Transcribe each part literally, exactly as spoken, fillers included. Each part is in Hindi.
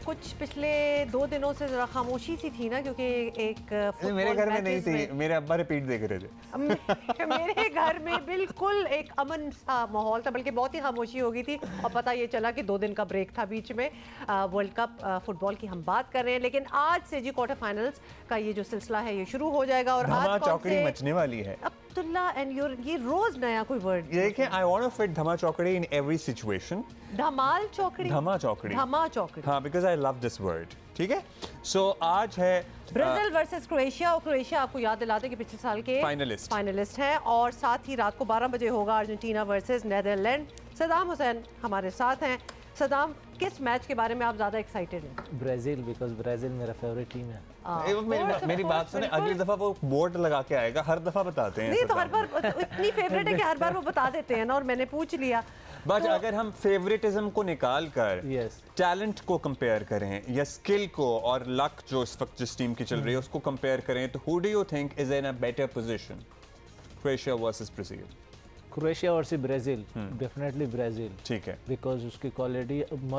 कुछ पिछले दो दिनों से जरा खामोशी सी थी ना, क्योंकि एक मेरे घर में नहीं थी, मेरे अब्बा रिपीट देख रहे थे। मेरे घर में बिल्कुल एक अमन सा माहौल था, बल्कि बहुत ही खामोशी हो गई थी। और पता ये चला कि दो दिन का ब्रेक था बीच में। वर्ल्ड कप फुटबॉल की हम बात कर रहे हैं, लेकिन आज से जी क्वार्टर फाइनल्स का ये जो सिलसिला है ये शुरू हो जाएगा। और आज चौकड़ी मचने वाली है। अब्दुल्ला एंड योर ये रोज नया कोई वर्ड। ये देखिए, आई वांट टू फिट धमा चौकड़ी इन एवरी सिचुएशन। धमाल चौकड़ी, धमा चौकड़ी, धमा चौकड़ी। हाँ, because I love this word. ठीक है, सो so, आज है ब्राजील वर्सेस क्रोएशिया। और क्रोएशिया आपको याद दिलाते कि पिछले साल के फाइनलिस्ट फाइनलिस्ट हैं। और साथ ही रात को बारह बजे होगा Argentina versus Netherland. Saddam Hussain हमारे साथ हैं। सदाम, किस मैच के बारे में आप ज्यादा एक्साइटेड हैं? ब्राजील, बिकॉज ब्राजील मेरा फेवरेट टीम है। मेरी, मेरी बात सुने, अगली दफा वो बोर्ड लगा के आएगा, हर दफा बताते हैं। नहीं तो हर बार इतनी फेवरेट है कि हर बार वो बता देते हैं ना, और मैंने पूछ लिया। बट तो, अगर हम फेवरेटिज्म को निकाल कर yes. टैलेंट को कंपेयर करें या स्किल को और लक जो इस वक्त जिस टीम की चल रही है उसको कंपेयर करें, तो who do you think is in a better position, Croatia versus Brazil? Croatia versus Brazil, definitely Brazil. ठीक है, बिकॉज उसकी क्वालिटी,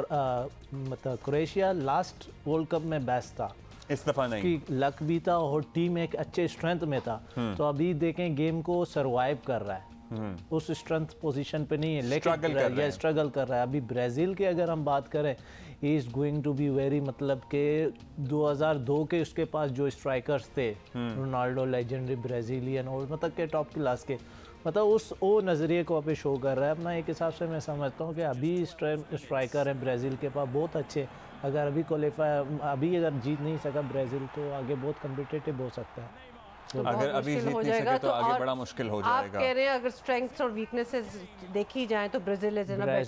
मतलब क्रोएशिया लास्ट वर्ल्ड कप में बेस्ट था, इस दफा नहीं। उसकी लक भी था और टीम एक अच्छे स्ट्रेंथ में था। तो अभी देखें गेम को सरवाइव कर रहा है, उस स्ट्रेंथ पोजीशन पे नहीं है, लेकिन स्ट्रगल कर, या स्ट्रगल कर रहा है। अभी ब्राज़ील की अगर हम बात करें, he is going to be very, मतलब के दो हज़ार दो के उसके पास जो स्ट्राइकर्स थे, रोनाल्डो लेजेंडरी ब्राज़ीलियन, और मतलब के टॉप क्लास के, मतलब उस वो नज़रिए को अभी शो कर रहा है अपना। एक हिसाब से मैं समझता हूँ कि अभी स्ट्राइकर है ब्राज़ील के पास बहुत अच्छे। अगर अभी क्वालिफाई अभी अगर जीत नहीं सका ब्राज़ील, तो आगे बहुत कम्पिटिटिव हो सकता है। तो अगर अभी जीत नहीं सके तो आगे बड़ा मुश्किल हो जाएगा। आप कह रहे हैं अगर स्ट्रेंथ्स और वीकनेसेस देखी जाएं तो Brazil is in a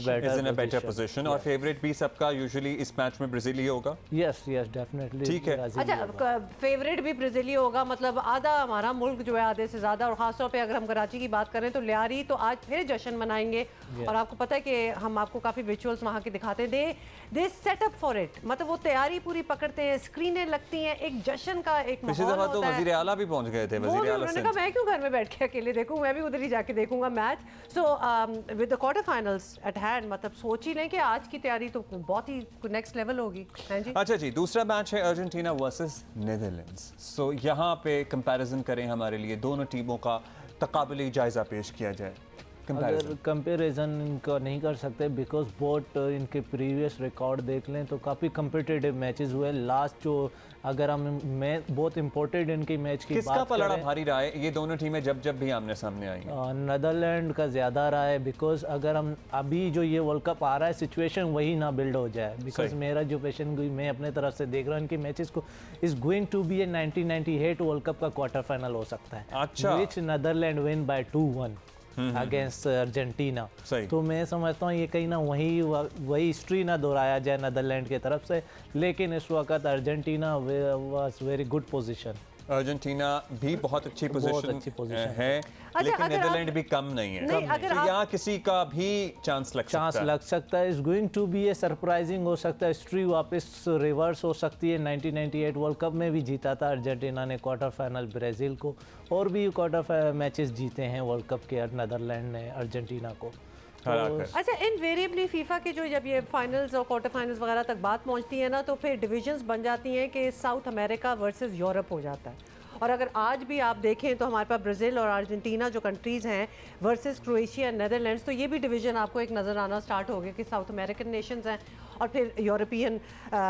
better position. और फेवरेट भी सबका यूजुअली इस मैच में ब्राजील ही होगा। यस यस डेफिनेटली, ठीक है। अच्छा, फेवरेट भी ब्राजील ही होगा, मतलब आधा हमारा मुल्क जो है आधे से ज्यादा। और खासतौर पे अगर हम कराची की बात करें तो लियारी तो आज फिर जश्न मनाएंगे। और आपको पता है कि हम आपको काफी विजुअल्स वहाँ के दिखाते हैं। They they set up for it, मतलब वो तैयारी पूरी पकड़ते हैं, स्क्रीनें लगती हैं, एक जश्न का एक माहौल होता है। तो वज़ीर आला भी पहुंच गए थे। वज़ीर आला उन्होंने कहा मैं क्यों घर में बैठ के अकेले देखूं, मैं भी उधर ही जाके देखूंगा match. So with the quarter finals at hand, मतलब सोच ही लें कि आज की तैयारी तो बहुत ही नेक्स्ट लेवल होगी। हैं जी? अच्छा जी, दूसरा मैच है अर्जेंटीना वर्सेस नेदरलैंड्स। सो यहाँ पे कंपैरिजन करें हमारे लिए, दोनों टीमों का तकाबली जायजा पेश किया जाए। अगर कंपैरिजन इनका नहीं कर सकते, बिकॉज बहुत इनके प्रीवियस रिकॉर्ड देख लें तो काफ़ी कम्पिटिटिव मैचेस हुए। लास्ट जो अगर हम मैं बहुत इंपॉर्टेंट इनकी मैच की किसका पलड़ा भारी रहा है ये दोनों टीमें जब जब भी आमने सामने आई? नेदरलैंड का ज़्यादा रहा है, बिकॉज अगर हम अभी जो ये वर्ल्ड कप आ रहा है सिचुएशन वही ना बिल्ड हो जाए। बिकॉज मेरा जो पेशेंट मैं अपने तरफ से देख रहा हूँ इनके मैचेस को, is going to be a nineteen ninety eight world cup का क्वार्टर फाइनल हो सकता है। अच्छा, which Netherland win by two one against Argentina. तो मैं समझता हूँ ये कहीं ना वही वही हिस्ट्री ना दोहराया जाए नेदरलैंड की तरफ से। लेकिन इस वक्त Argentina was very good position. Argentina भी बहुत अच्छी पोजीशन है, लेकिन नेदरलैंड भी कम नहीं है। नहीं, अगर तो यहाँ किसी का भी चांस लग चांस सकता है। लग सकता है। Is going to be a surprising, हो सकता है हिस्ट्री वापस रिवर्स हो सकती है। Nineteen ninety eight world cup में भी जीता था अर्जेंटीना ने क्वार्टर फाइनल ब्राज़ील को, और भी क्वार्टर मैचेस जीते हैं वर्ल्ड कप के नेदरलैंड ने अर्जेंटीना को। तो अच्छा, इनवेरिएबली फीफा के जो जब ये फाइनल्स और क्वार्टर फाइनल्स वगैरह तक बात पहुंचती है ना, तो फिर डिविजन्स बन जाती हैं कि साउथ अमेरिका वर्सेस यूरोप हो जाता है। और अगर आज भी आप देखें तो हमारे पास ब्राज़ील और अर्जेंटीना जो कंट्रीज़ हैं वर्सेस क्रोएशिया, नेदरलैंड्स, तो ये भी डिवीज़न आपको एक नज़र आना स्टार्ट हो गया कि साउथ अमेरिकन नेशंस हैं और फिर यूरोपियन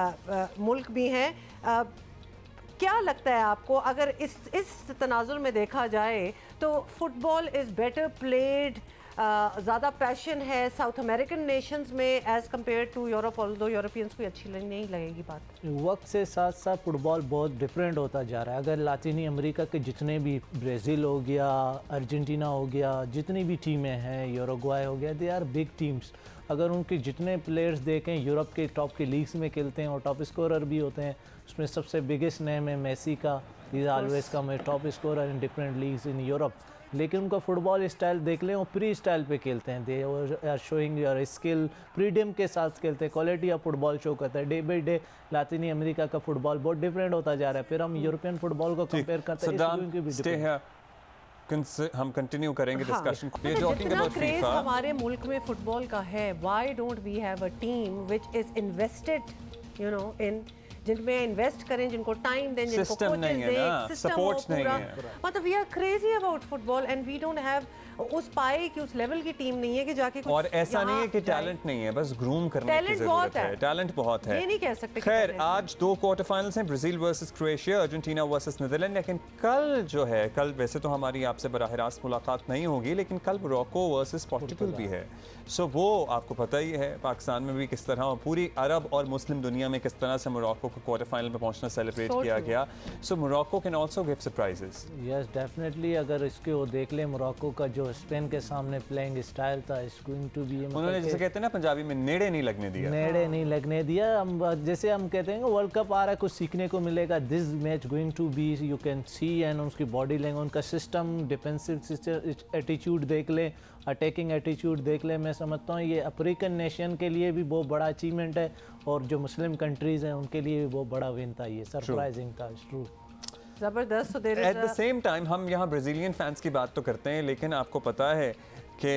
मुल्क भी हैं। आ, क्या लगता है आपको, अगर इस इस तनाजुर में देखा जाए तो फुटबॉल इज़ बेटर प्लेड, ज़्यादा पैशन है साउथ अमेरिकन नेशंस में as compare to Europe, although Europeans को अच्छी नहीं लगेगी बात? वक्त से साथ साथ फुटबॉल बहुत डिफरेंट होता जा रहा है। अगर लातीनी अमेरिका के जितने भी, ब्राज़ील हो गया, अर्जेंटीना हो गया, जितनी भी टीमें हैं, यूरुग्वाई हो गया, दे आर बिग टीम्स। अगर उनके जितने प्लेयर्स देखें यूरोप के टॉप के लीग्स में खेलते हैं और टॉप स्कोरर भी होते हैं, उसमें सबसे बिगेस्ट नेम है मेसी का, इज ऑलवेज का top scorer in different leagues in Europe. लेकिन उनका फुटबॉल स्टाइल देख लें, वो प्री स्टाइल पे खेलते हैं, they are showing your skill, freedom के साथ खेलते हैं, क्वालिटी ऑफ फुटबॉल शो करता है। डे बाई डे लातीनी अमेरिका का फुटबॉल बहुत डिफरेंट होता जा रहा है। फिर हम यूरोपियन फुटबॉल को कंपेयर करते हैं, हम कंटिन्यू करेंगे डिस्कशन। हाँ। जितना क्रेज हमारे मुल्क में फुटबॉल का है, why don't we have a team which is invested you know in जिनमें इन्वेस्ट करें, जिनको टाइम दें, जिनको System कोचेस नहीं है ना, दें, सिस्टम हो supports नहीं पूरा। है। मतलब we are crazy about football and we don't have उस पाए की उस लेवल की टीम नहीं है कि जाके कुछ और ऐसा नहीं है कि जाए। टैलेंट नहीं है, बस ग्रूम करने की Talent जरूरत बहुत है। है। टैलेंट बहुत है, ये नहीं कह सकते कि खैर talent आज दो क्वार्टर फाइनल्स हैं, Brazil versus Croatia, Argentina versus Netherland. लेकिन कल जो है, कल वैसे तो हमारी आपसे बराह रास्त मुलाकात नहीं होगी, लेकिन कल मोरक्को वर्सेस पोर्टुगल भी है। सो वो आपको पता ही है पाकिस्तान में भी किस तरह, पूरी अरब और मुस्लिम दुनिया में किस तरह से मोरक्को को क्वार्टर फाइनल में पहुंचना सेलिब्रेट So किया true. गया। So Morocco can also give surprises. Yes definitely, अगर इसके वो देख लें मोरक्को का जो स्पेन के सामने प्लेइंग स्टाइल था, इट्स गोइंग टू बी, उन्होंने जैसे कहते हैं ना पंजाबी में, नेड़े नहीं लगने दिया। नेड़े नहीं लगने दिया। हम जैसे हम कहते हैं वर्ल्ड कप आ रहा है, कुछ सीखने को मिलेगा। This match going to be, you can see, and उसकी बॉडी लैंग्वेज, उनका सिस्टम, डिफेंसिव एटीट्यूड देख लें, अटैकिंग एटीट्यूड देख लें। मैं समझता हूँ ये अफ्रीकन नेशन के लिए भी बहुत बड़ा अचीवमेंट है, और जो मुस्लिम कंट्रीज़ हैं उनके लिए भी बहुत बड़ा विन था, ये सरप्राइजिंग था। ट्रू, जबरदस्त। so there is at the a- same time हम यहाँ ब्राज़ीलियन फैंस की बात तो करते हैं, लेकिन आपको पता है कि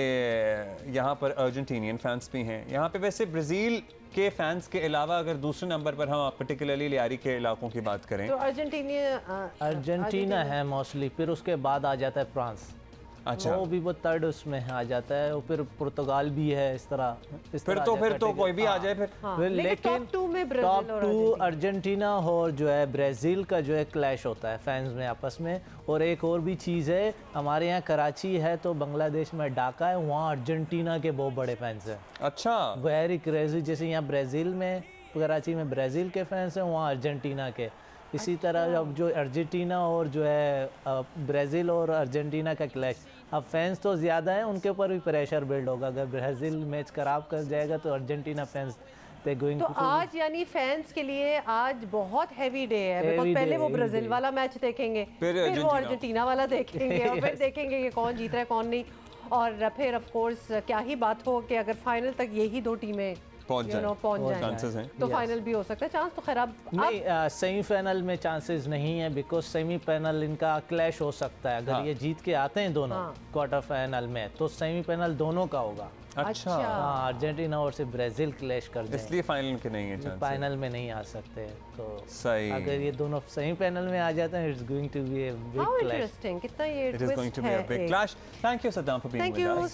यहाँ पर अर्जेंटीनियन फैंस भी हैं। यहाँ पे वैसे ब्राज़ील के फैंस के अलावा अगर दूसरे नंबर पर हम पर्टिकुलरली लियारी के इलाकों की बात करें तो अर्जेंटीना अर्जेंटीना है मोस्टली, फिर उसके बाद आ जाता है फ्रांस। अच्छा, वो भी वो थर्ड उसमें आ जाता है, और फिर पुर्तगाल भी है। इस तरह इस फिर तरह तो आ फिर जाता तो है, कोई भी आ हाँ। जाए फिर। हाँ, फिर लेकिन लेकिन टॉप टू में टॉप ब्राजील और टू अर्जेंटीना। अर्जेंटीना और जो है ब्राज़ील का जो है क्लैश होता है फैंस में आपस में। और एक और भी चीज़ है, हमारे यहाँ कराची है तो बांग्लादेश में ढाका है, वहाँ अर्जेंटीना के बहुत बड़े फैंस हैं, अच्छा, वेरी क्रेजी। जैसे यहाँ ब्राज़ील में, कराची में ब्राज़ील के फैंस हैं, वहाँ अर्जेंटीना के। इसी तरह अब जो अर्जेंटीना और जो है ब्राज़ील और अर्जेंटीना का क्लैश, अब फैंस तो ज़्यादा हैं, उनके ऊपर भी प्रेशर बिल्ड होगा। अगर ब्राज़ील मैच खराब कर जाएगा तो अर्जेंटीना फैंस दे गोइंग तो आज यानी फैंस के लिए आज बहुत हैवी डे है, बिकॉज Heavy पहले day, वो heavy ब्राजील day. वाला मैच देखेंगे, फिर फिर वो अर्जेंटीना। अर्जेंटीना वाला देखेंगे, और फिर देखेंगे कि कौन जीत रहा है कौन नहीं। और फिर ऑफ कोर्स क्या ही बात हो कि अगर फाइनल तक यही दो टीमें पहुंच you जाए, know, पहुंच पहुंच जाएं, चांसेस हैं। तो Yes. फाइनल भी हो सकता है। चांस तो खैर अब नहीं, सेमीफाइनल में चांसेस नहीं है, बिकॉज सेमीफाइनल इनका क्लैश हो सकता है। अगर हाँ। ये जीत के आते हैं दोनों हाँ। क्वार्टर फाइनल में, तो सेमीफाइनल दोनों का होगा। अच्छा, अच्छा। हाँ, अर्जेंटीना और से ब्राज़ील क्लैश कर जाए, इसलिए फाइनल के नहीं है चांस। फाइनल में नहीं आ सकते। तो सही, अगर ये दोनों सेमीफाइनल में आ जाते हैं, it's going to be a big how clash. Interesting, कितना ये it is going twist to be a है बिग एक। Clash. Thank you Saddam for being Thank with you. Us.